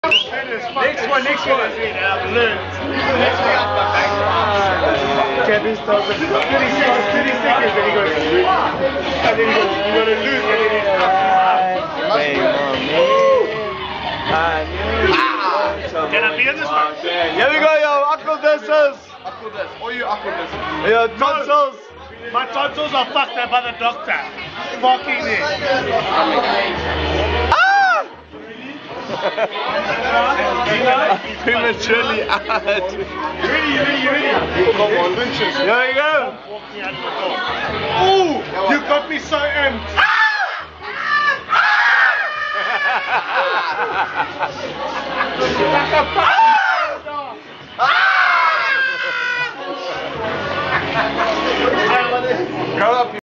Next one. Kevin starts at 30 seconds, and he goes, and then he goes, you're gonna lose, and then he's Can I be in this one? Here we go, yo, Uncle Disses. All you Uncle Disses. Yo, tonsils. My tonsils are fucked up by the doctor. Fucking it. Prematurely out. You ready? Come on, benches. Here we go. Walking out the door. Ooh, you got me so amped. Grow up.